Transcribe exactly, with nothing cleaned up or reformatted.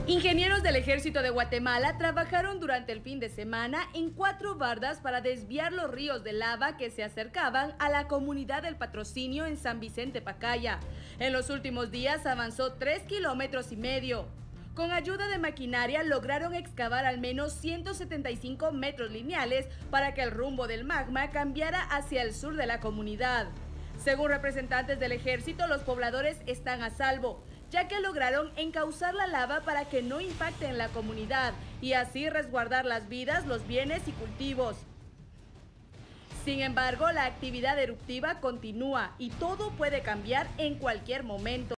Ingenieros del Ejército de Guatemala trabajaron durante el fin de semana en cuatro bardas para desviar los ríos de lava que se acercaban a la comunidad del Patrocinio en San Vicente Pacaya. En los últimos días avanzó tres kilómetros y medio. Con ayuda de maquinaria lograron excavar al menos ciento setenta y cinco metros lineales para que el rumbo del magma cambiara hacia el sur de la comunidad. Según representantes del ejército, los pobladores están a salvo, ya que lograron encauzar la lava para que no impacte en la comunidad y así resguardar las vidas, los bienes y cultivos. Sin embargo, la actividad eruptiva continúa y todo puede cambiar en cualquier momento.